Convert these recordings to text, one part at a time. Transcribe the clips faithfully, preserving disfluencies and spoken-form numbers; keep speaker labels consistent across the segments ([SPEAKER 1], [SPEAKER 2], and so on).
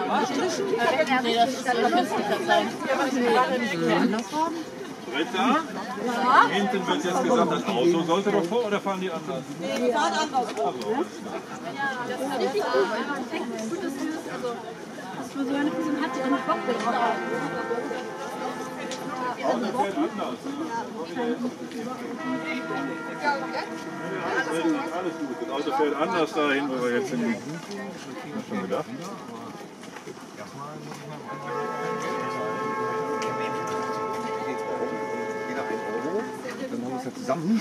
[SPEAKER 1] Nee, das ist eine Künstlerzeug.
[SPEAKER 2] Britta? Ja? Hinten wird jetzt gesagt, das Auto sollte doch vor oder fahren die anders?
[SPEAKER 3] Nee, die fahren anders.
[SPEAKER 1] Ja, das ist richtig gut. Man denkt, gut, dass du das, also, dass man so eine Person hat, die einen Bock drauf hat.
[SPEAKER 2] Das Auto fährt anders. Alles gut. Das Auto fährt anders dahin, wo wir jetzt sind. Hast du schon gedacht?
[SPEAKER 4] Dann machen wir es ja zusammen.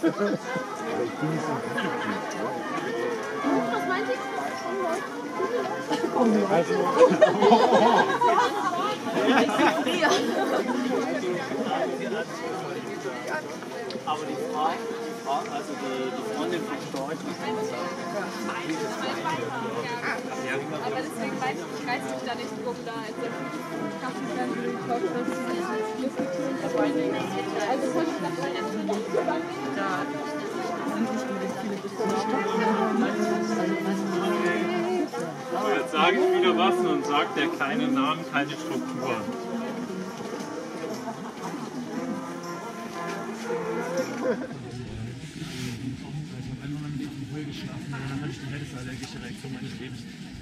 [SPEAKER 1] Was meint ihr?
[SPEAKER 4] Also.
[SPEAKER 5] Aber die Frau, die Frau, also die, die Freundin von Storch,
[SPEAKER 1] Aber deswegen weiß ich, reiß mich da nicht drum, da als Kassenfernsehen gekauft, das ist alles lustig. Also das habe ich nach meiner Entscheidung.
[SPEAKER 2] So, jetzt sage ich wieder was und sagt der keine Namen, keine Strukturen.
[SPEAKER 6] Dann hatte ich die härteste allergische Reaktion meines Lebens.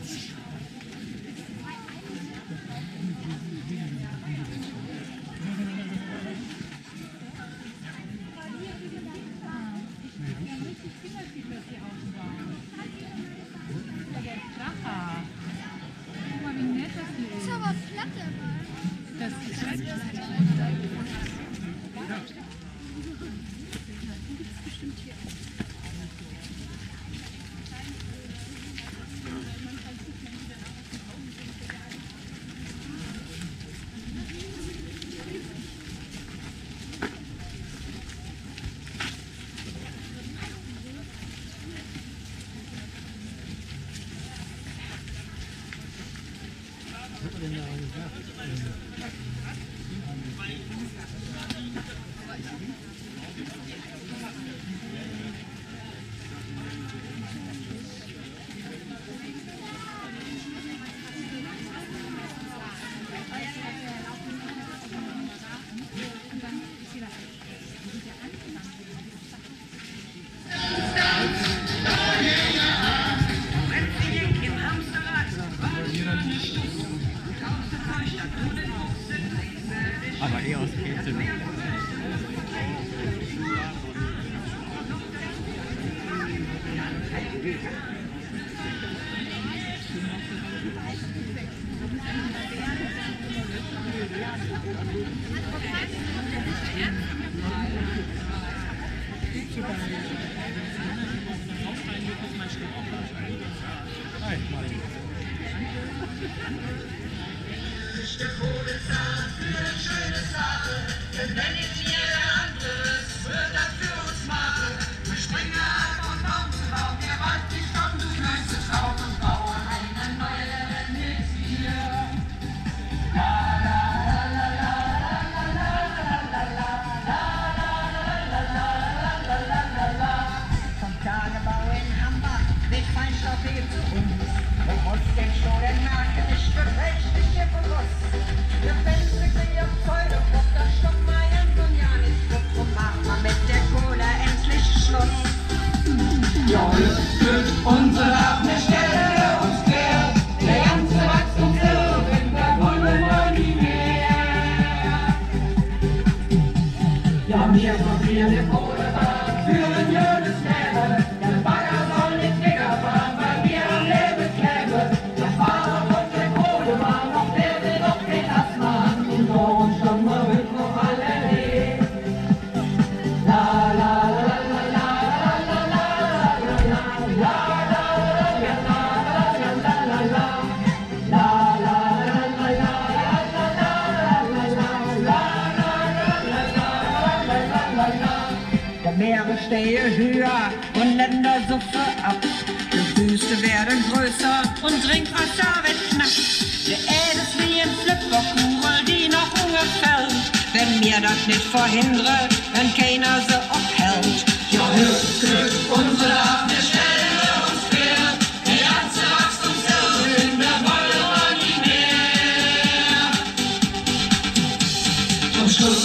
[SPEAKER 7] Das ist aber Platte. Das ist bestimmt hier.
[SPEAKER 6] Aber eher aus Käse.
[SPEAKER 8] Meere stehe höher und Länder suffe ab. Die Wüste werden größer und Trinkwasser wird knapp. Der Erde ist wie ein Flipperkugel, die noch ungefähr. Wenn mir das nicht verhindere, wenn keiner so abhält. Ja, hört, hört, unsere Abwehr stellen wir uns quer. Die ganze Wachstumshilfe in der Wolle war nie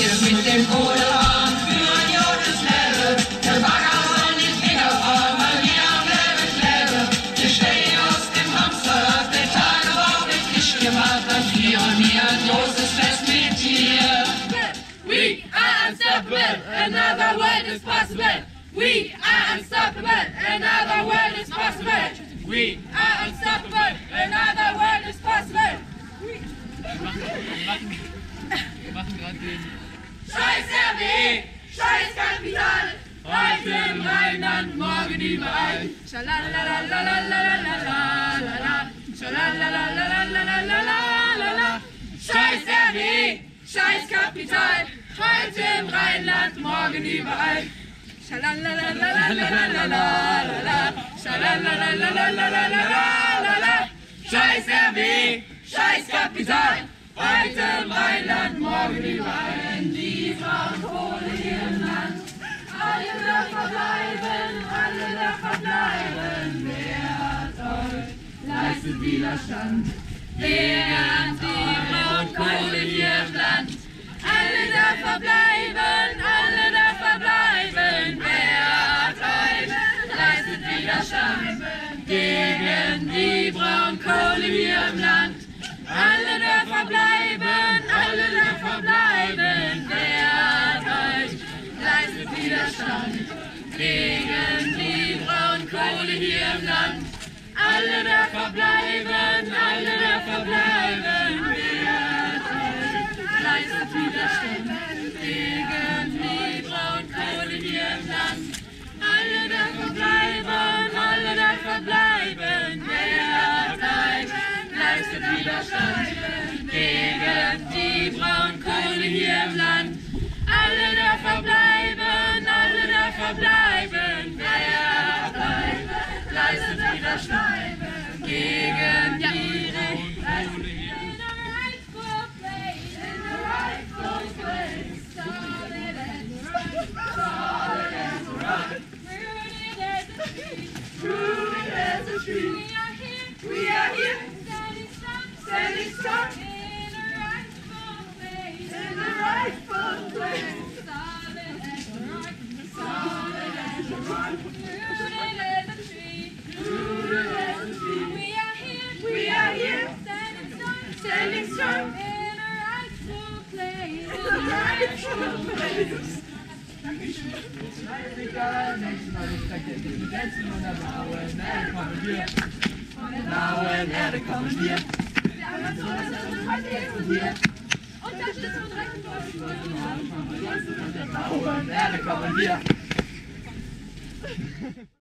[SPEAKER 8] wir mit dem Kohlehahn für ein Jodes Leben. Der Bagger soll nicht hinterfahren, weil wir am Leben kleben. Wir stehen aus dem Hamsterrad, der Tagebau wird frisch gemacht, dann feiern wir ein großes Fest mit dir.
[SPEAKER 1] We are unstoppable, another world is possible. We are unstoppable, another world is possible. We are unstoppable, another world is possible.
[SPEAKER 6] Wir machen, wir machen gerade den
[SPEAKER 1] Scheiß R W, Scheiß Kapital, heute im Rheinland, morgen überall. Schalalalalalalalala, schalalalalalalalala. Scheiß R W, Scheiß Kapital, heute im Rheinland, morgen überall. Schalalalalalalalala, schalalalalalalalala. Scheiß R W, Scheiß Kapital, heute im Rheinland, morgen überall. Wenn die Frauenkohle hier im Land, alle da verbleiben, alle da verbleiben. Wer soll, leistet Widerstand gegen die Frauenkohle hier im Land. Alle da verbleiben, alle da verbleiben. Wer bleibt, leistet Widerstand gegen die Braunkohle hier im Land. Alle da verbleiben, alle da verbleiben. Wer bleibt, leistet Widerstand gegen die Braunkohle hier im Land. Alle da verbleiben, alle da verbleiben. Wer bleibt, leistet Widerstand gegen die Braunkohle hier im Land. Alle da verbleiben, alle da verbleiben. Wer bleibt, leistet Widerstand gegen die Braunkohle hier im Land. Alle da verbleiben, alle da verbleiben. Wer bleibt, leistet Widerstand gegen die Braunkohle hier im Rooted as a tree. We are here, standing strong in the rightful place. In the rightful place. Solid as a rock, solid as a rock. Rooted as a tree, rooted as a tree. We are here, we are here, standing strong, standing strong in a rightful place. In the rightful place.
[SPEAKER 6] Scheißegal, Menschen, alles vergessen. Die Grenzen von der blauen Erde kommen wir. Von der blauen Erde kommen wir.
[SPEAKER 1] Der Amazonas ist uns heute explodiert. Unterstützung direkt durch.
[SPEAKER 6] Von der blauen Erde kommen wir.